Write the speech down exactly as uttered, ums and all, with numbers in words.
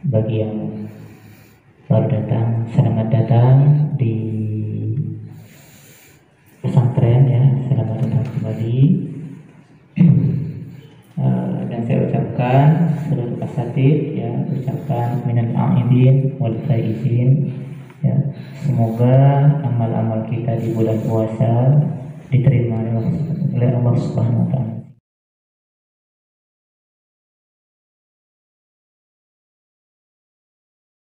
bagi yang baru datang, selamat datang di pesantren ya, selamat datang kembali. uh, dan saya ucapkan seluruh asatid ya, ucapkan minal aidin wal faizin ya, semoga amal-amal kita di bulan puasa diterima oleh Allah Subhanahu wa taala.